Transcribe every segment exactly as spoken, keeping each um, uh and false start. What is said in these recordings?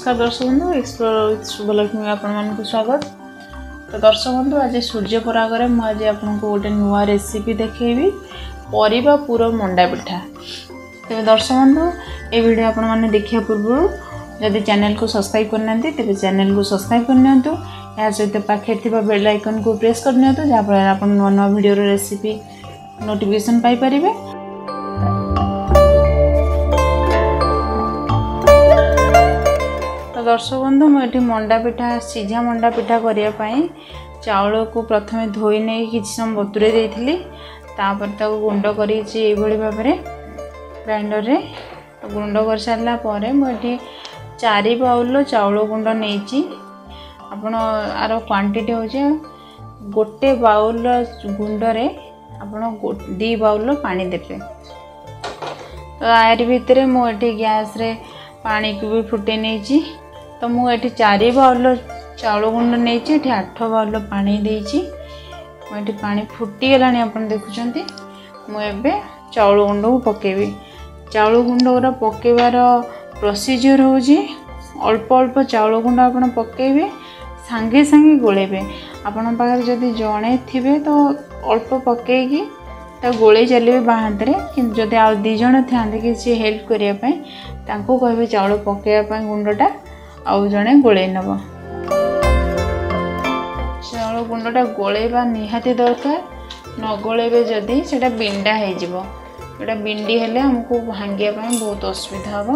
नमस्कार दर्शक बंधु एक्सप्लोर विथ शुभलक्ष्मी आपको स्वागत। तो दर्शक बंधु आज सूर्य परागर मुझे आपको गोटे नुआ रेसिपी देखी परिबा पूरा मंडा पिठा। तेज दर्शक बंधु ये वीडियो आपण मैंने देखा पूर्व जदि चैनल को सब्सक्राइब करना तेज चैनल को सब्सक्राइब करनी या सहित पाखे बेल आइकन को प्रेस करनी जहाँफल आप नुआ नुआ वीडियो रेसिपी नोटिफिकेशन पाइपर। तो दर्शक बंधु मुझे मंडा पिठा सीझा मंडा पिठा करने चाउल को प्रथम धोई नहीं कि समय बतुरे देती तापर गुंड कर भाव में ग्राइंडर रे गुंड कर सारापर मुझे चारि बाउल चाउल गुंड नहीं आपण आर क्वांटिटी होचे गोटे बाउल गुंडरे आपण दी बाउल पानी देते। तो यार भितर मुझे गैस रे पानी को भी फुटे नहीं तो मुझे चारि बाउल चाउल गुंड नहीं आठ बाउल पानी देती मुझे पानी फुटीगला आप देखुं मुझे चाउल गुंड को पकेबी। चाउल गुंड गुरा पकेबार प्रोसीजर हूँ अल्प अल्प चाउल गुंड आप पकेबे सांगे सांगे गोलेबे आपण पाखे जदि जड़े थे तो अल्प पकईकी गोले चलिए बाँ हाथ में जदि आउ दी जन था कि हेल्प करने कहे चाउल पकड़ा गुंडटा आउ जड़े गोले नब। चाउल गुंडटा गोलेबा निहाती दरकार न गोलेबे जदि सेटा बिंडा हो जोटा बिंडी हेले हमको भांगिया बहुत असुविधा हम।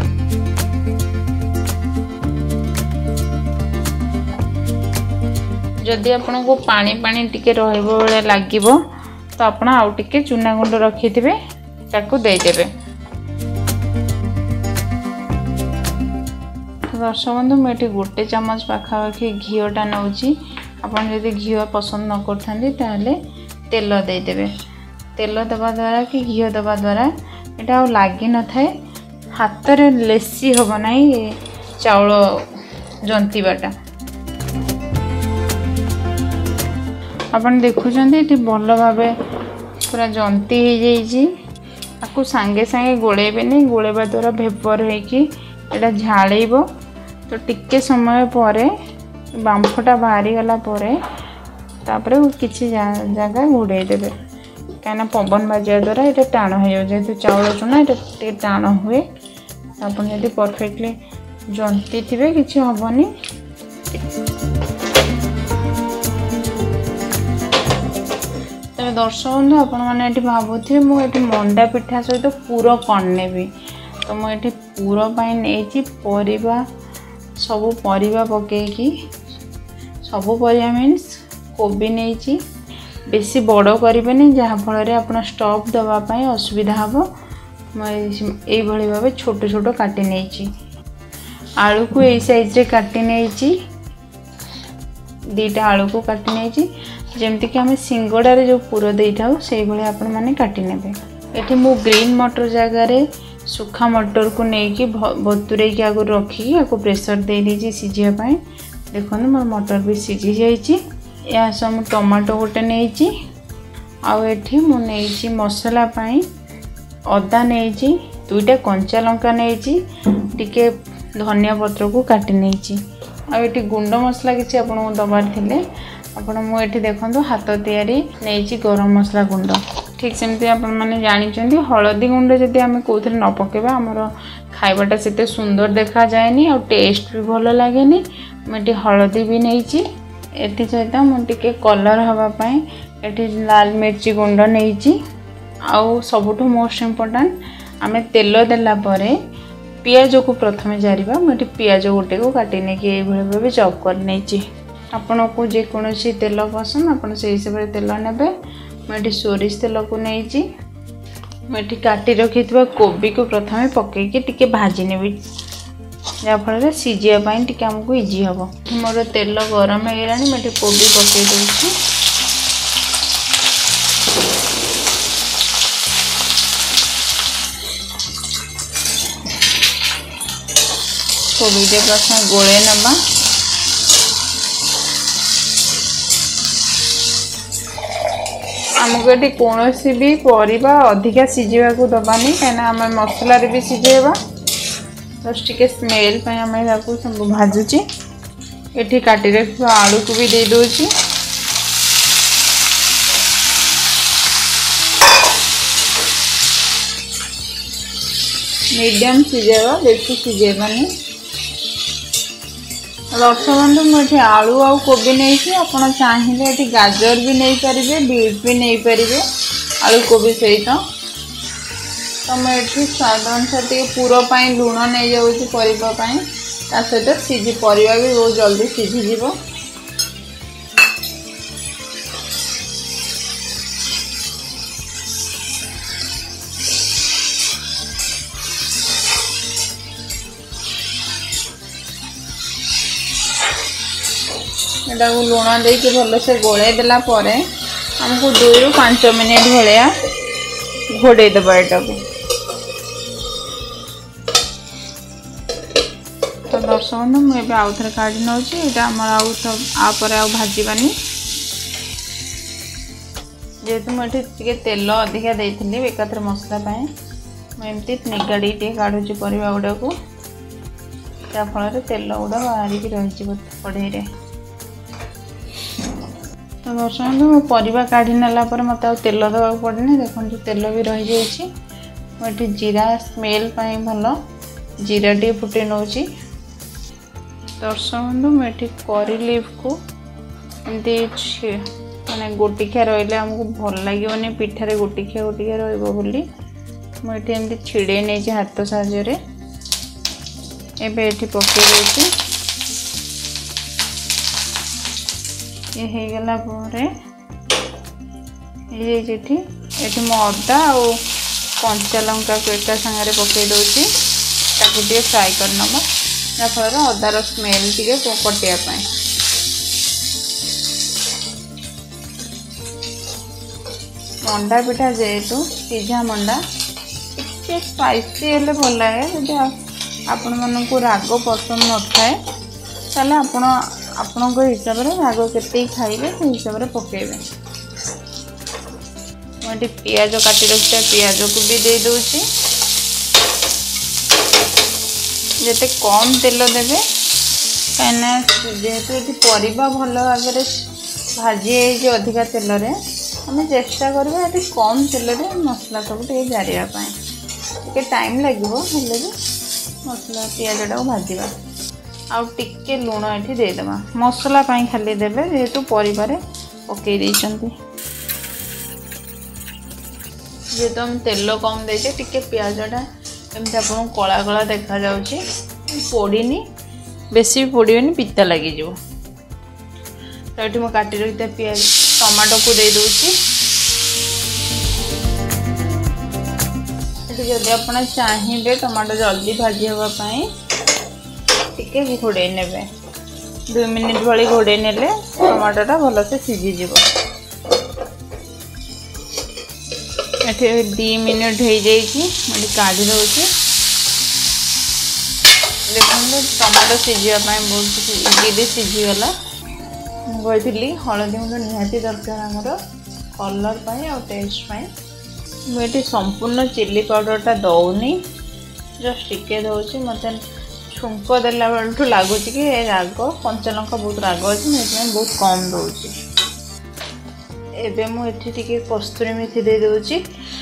जदि आपण को पानी पानी टिके रहइबो बेले लागिबो तो आपण आउ टिके चूना गुंड रखिथिबे ताको दे देबे। दर्शक बंधु मुझे गोटे चमच पाखापाखि घीटा नौची आपण यदि घी पसंद न करथांती ताहले तेल दे देबे। तेल दबा द्वारा कि घी दबा द्वारा यहाँ आ लगी न थाए हाथ रे लेसी हम ना चाउल जंतीबाटा। आपन देखुचंती ये भल भाव पूरा जंती हो जाकू सांगे सांगे गोलेबे नहीं गोलेबा द्वारा भेपर होटा झाड़ब तो टिके समय पर बांफटा बाहरी गला तापर किसी जगह घोड़े देवे कहीं पवन बाजा द्वारा ये टाण हो जेहतु चाउल चूना ये टाण हुए आप परफेक्टली जंती थे कि हेनी। तेरे दर्शक बंधु आपण मैंने भावुथे मुझे मंडा पिठा सहित पूरा कण नेबी तो मुझे पूरा नहीं परिबा सबू परिबा पकईकी सबू परिबा मीन्स कोबी नहीं बेसी बड़ करें जहाँफल आप स्टफ देवाई असुविधा हम। ये भाव छोट छोट काटी नहीं आलू को यही साइज रे काटी नहीं दीटा आलू को काटी नहीं जमती कि आम सिंगड़ारे जो पुर दे था से भाई आपण मैंने काटी नेबे। ये मु ग्रीन मटर जगार सुखा मटर को लेकिन बतुरे आगे रखिकी आपको प्रेसर दे दीजिए सीझापी देखो मोर मटर भी सीझी जाइए। या सब टमाटो गोटे नहीं आठी मुझे मसला पाई अदा नहीं दुईटा कंचा लंका नहीं टिके धनिया पत्र को काटी नहीं आठी गुंड मसला किसी आपको दबार थे आपण मुझे देखो हाथ तैयारी नहीं गरम मसला गुंड ठीक सेमती आपने जानी हलदी गुंड जदि आम कौन न पकेबा आमर खाइबाटा से सुंदर देखा जाए और टेस्ट भी भल लगे मुझे हलदी भी नहीं एटी सहित मुझे कलर हाँपाई ये लाल मिर्ची गुंड नहीं आउ सबुठ मोस्ट इम्पोर्टाट आम तेल देला पियाज को प्रथम जारिबा मुझे पियाज गोटे को काटी नहीं भाव चॉप कर नहीं आपण को जेकोसी तेल पसंद आप से हिसाब से तेल ने मुझे सोरिष तेल को नहीं मुझे काटी रखि कोबी को प्रथम पकईकी टिके भाजी नेबी जहाँफल सीझापी टी आमको इजी हम। मोर तेल गरम होगा मुझे कोबी पकई दूसरी कोबी टे प्रथम गोले नवा आमको ये कौन भी परिबा अधिका सीझा को दबानी कहीं आम मसलार भी सीझेबा जस्ट टिके स्मेल पे आम सब भाजुची। ये काटी रखिए आलू को भी दे दूची। मीडियम सीझेबा बेसी सीझेबानी। दर्शक बंधु मुझे आलू आउ कोबी नहीं आपड़ चाहिए ये गाजर भी नहीं पारे बीट भी नहीं पारे आलू कोबी सहित। तो मुझे स्वाद अनुसार टे पुरपाई लुण नहीं जाऊँगी परिवापाई ता सहित सीझी परिवा भी बहुत जल्दी सीझीज। एटा को लुण देके भलसे गोले देला परे हमको दुई रु पांच मिनिट भाया घोड़े देबा एटा को। तो दर्शक बंधु मुझे आउ थे काढ़ी नौची यहाँ आम आपर आ भाजबानी। जेहेतु मुझे तेल अधिका देती एकाथर मसला मुझे निगाड़ी टे काढ़ुची परिवा गुड़ा को जहाँफल तेल गुड़ा बाहरिकी रही कढ़ई। तो दर्शक बंधु मो परिवा काढ़ी नाला पर मत आ तेल देवा पड़े देखो तेल भी रही जाइए। मुझे जीरा स्मेल पाई भल जीरा टे फुटे नौची। दर्शक बंधु मुझे करी लीफ को एमती माने गोटिखिया रही आमको भल लगे पिठारे गोटिखिया गोटिखिया रही मुझे एमती छिड़े नहीं हाथ साहाय्य एबे एठी पकई देती। ये हो गला परे ये जेठी एठी मो अदा और कंचा लंका को एका संगे पकई दउची ताकू टे फ्राई कर नबा जहाँफल अदार स्मेल टे कटिया। मंडा पिठा जेहेतु सीझा मंडा टे स्पाइसी हेल्ले भल लगे। जदि आपण मन को राग पसंद न थाए ताले आपण आपण हिसाब से राग के खाइबे से हिसाब से पकेबे। मुझे पियाज काटी रखा पियाज को भी दे दूची। जिते कम तेल देवे कहीं जेहेतु ये परिवा भल भाव भाजी अधिका तेल रे आम चेष्टा करवा ये कम तेल रे मसला सब जारियापाई टाइम लगे हेल्ले भी मसला पियाजटा को भाजवा आउ टिके लुण ये देदेबा मसला पाई खाली देवे जेहेतु परिवार पकई देइचंती। जेहेतु हम तेल कम देचे टिके पियाजटा एमती आपको कला कला देखा जाउची पोड़ीनी बेसी भी पोड़ेनि पिता लगी जो। तो ये काटी रखी पियाज टमाटो को दे दूची। जदि आप चाहिए टमाटो जल्दी भाजी हाँपाई टिके घोड़े ने दुई मिनिट भाई घोड़े ने टमाटोटा भलसे सीझीज। ये दी मिनिट हो जाइए काढ़ी दूसरी। देखो टमाटो सीझापी बहुत इजिली सीझीगला। मुझे हलदी गुंड निहाती दरकार आमर कलर पाई आ टेस्ट पाई। मुझे संपूर्ण चिली पाउडरटा दौनी जस्ट टिके दूसरी मत छुंक देला बेलू लगुच कि राग कंचा लंका बहुत राग अच्छे मुझे बहुत कम दूची। एबे मुझे टिके कस्तूरी मेथी दे दूची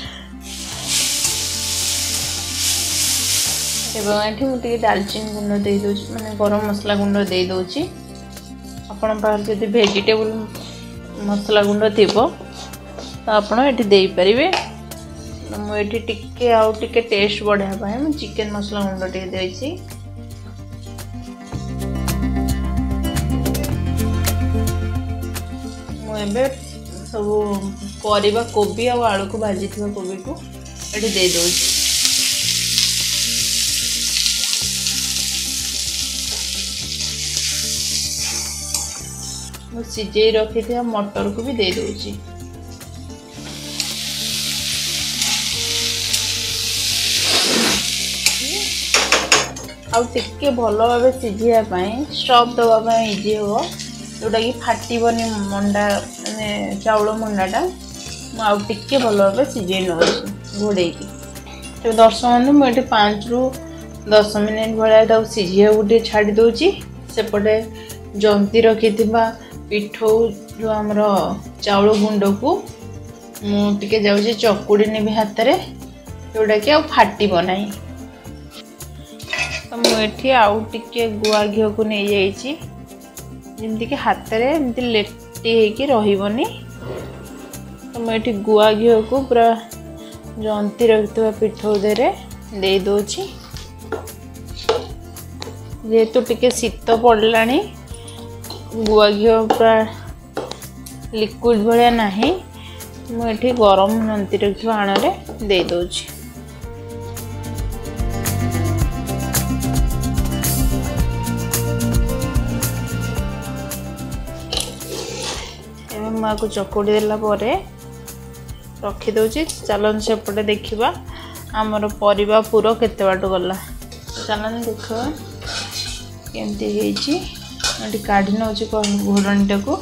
एवं ये मुझे दालचीनी गुंड दे दूची माने गरम मसला गुंड दे दूची। आपण पाखरे जदि वेजिटेबल मसला गुंड थी तो आपड़ ये दे पारे। मुझे टिके आउ टिके टेस्ट बढ़ापी मुझे चिकेन मसला गुंड टे देसी। मुझे सब परिवा कोबी आ आलू को भाजी कोबी को ये दे दूची। सिझे रखी थे मटर को भी दे दूची। आउ टिके भल भाव सिझापी स्टफ दवापाई इजी हम जोटा कि फाटबनी मंडा माने चाउल मंडाटा आउ टिके भल भाव सिझे नौ घोड़े। तो दर्शक बंधु मुझे पाँच रु दस मिनिट भाया सीझा गोटे छाड़ी दूची। सेपटे जंती रखि पिठौ जो आमर चाउल गुंड को मुझे जाऊँगी चकुड़ी नेबी हाथ में जोटा कि आउ फाटिब ना। तो मुझे आउ टिके गुआ घी को नहीं जाइए जमती कि हाथ में एमती लेटी होगी रही। तो मुझे गुआ घी को पूरा जंती रखि पिठौ देरे दे दूची। जेहेतु टिके शीत पड़ला गुआ घी पूरा लिक्विड भाया ना मुझे गरम जंती रखि आण में दे दूची। मुझे चकुड़ी देला रखीदे। चलन सेपटे देखा आमर परिबा पूरा केते बाट गला। चलन देखा केमती काढ़ी नौ घोड़णीटा को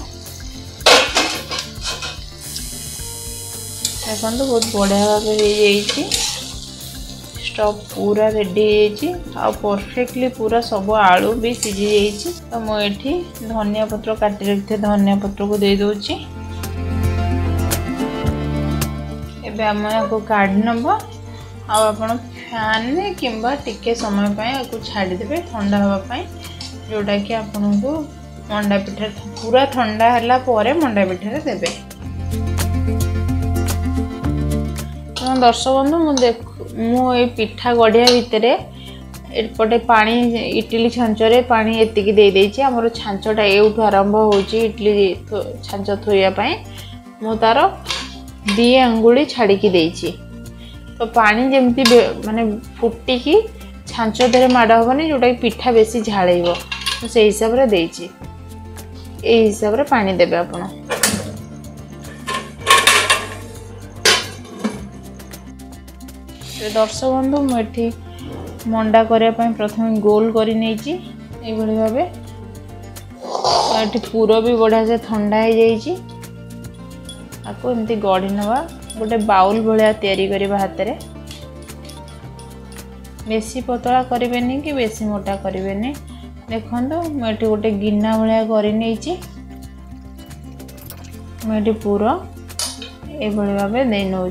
देखो तो बहुत बढ़िया भाव स्टव पूरा रेडी आ परफेक्टली पूरा सब आलू भी सीझी जाइए। तो मुझे धनिया पत्र काटी रखी धनिया पत्र को दे दूची। एबे आम को काढ़ी नबा आपण फैन में किंबा टिके समय आपको छाड़ीदे ठंडा हाँपाई जोटा कि आपन को मंडा पिठा पूरा ठंडा है पर मंडा पिठा देवे। तो दर्शक बंधु मु देख मु पिठा गढ़िया भितर एपटे पानी इडली छांचरे पानी एतिकी दे देछि। हमर छांचटा एउठू आरंभ होछि इडली छांच थोइया मु तार दी अंगुली छाड़ी देछि। तो पानी जमती माने फुटिकी छांच देरे माड़ हेनी जोटा कि पिठा बेसी झाड़ब तो से हिसाब से देछि। ए हिसाब से पानी देबे आपण। दर्शक बंधु मुझे मंडा करने प्रथम गोल कर भाव पूर भी बढ़िया से ठंडा हो जाइए। आपको एमती गढ़ी नवा गोटे बाउल भाया तैयारी करबा हाथ में। बेसी पतला करें कि बेसी मोटा करें। देखो मुझे गोटे गिना भाया कर मुझे पूरा ये भाव दे नौ।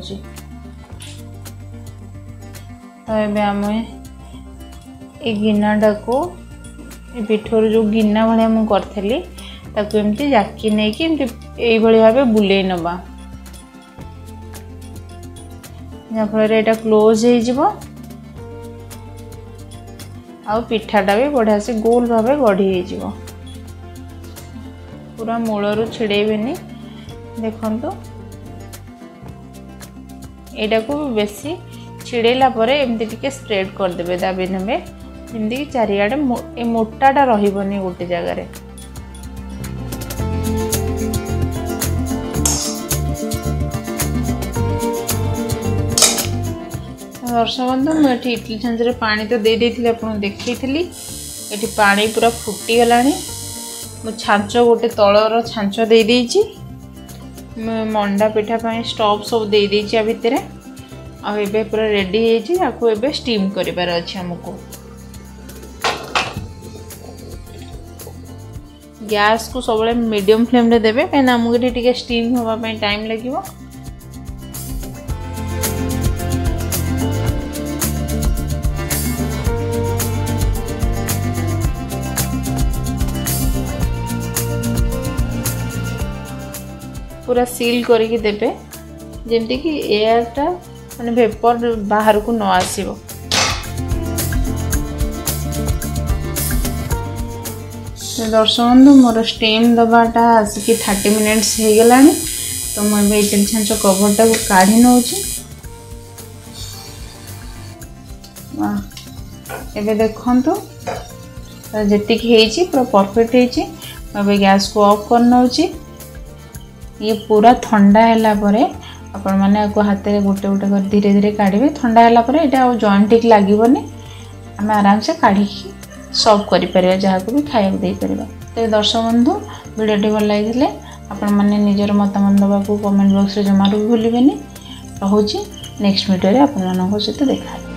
तो ये आम ये गिनाटा को पिठोर जो गिना भाया मुझे करी एमती जाकी नहीं कि भाव बुले नवा जहाँफल यहाँ क्लोज हो आउ पिठाटा भी बढ़िया से गोल भाव गढ़ी हो पूरा मूलरू छिड़ेबेनी। देखो यहाँ को बेसी छिड़ेला एमती टिके स्प्रेड करदे दाबी नेबे जमती कि चारिआडे मोटाटा रहिबनी गोटे जगार। दर्शक बंधु मुझे इडली छांचरे पानी तो दे देती आपको देखी ये पानी पूरा फुटीगला। मु छांच गोटे तलर छांच दे देइछि। मंडा पिठा पाई स्टव सब दे देइछि आ भितर आ एबे पूरा रेडी होइछि। आपको एबे स्टीम करिबार अछि। हमको गैस को सब मीडियम फ्लेम रे देबे कहीं आमको टिके स्टीम होबा पई टाइम लागिवो। पूरा सील करके देबे जेमती कि एयरटा माने वेपर बाहर को न आसीबो। दर्शक बंधु मोर स्टीम दबाटा आसिक थर्टी मिनिट्स हो गला। तो मुझे इडली छांच कभरटा को काढ़ी नौची। एबे देखंतु जेतिकी हेची पूरा परफेक्ट हेची। मैं गैस को ऑफ कर नौची। ये पूरा ठंडा है आपण मैंने आपको हाथ में गोटे गोटे कर धीरे धीरे काढ़े। ठंडा है यहाँ जॉइंट ठीक लगभग आम आराम से काढ़ी सर्व कर जहाँ को भी खाया दे पार। तो दर्शक बंधु वीडियो भल लगे आपण मैंने निजर मतामत देवाक कमेंट बॉक्स में जमार भी भूलें। रोचे नेक्स्ट वीडियो आप सहित देखा।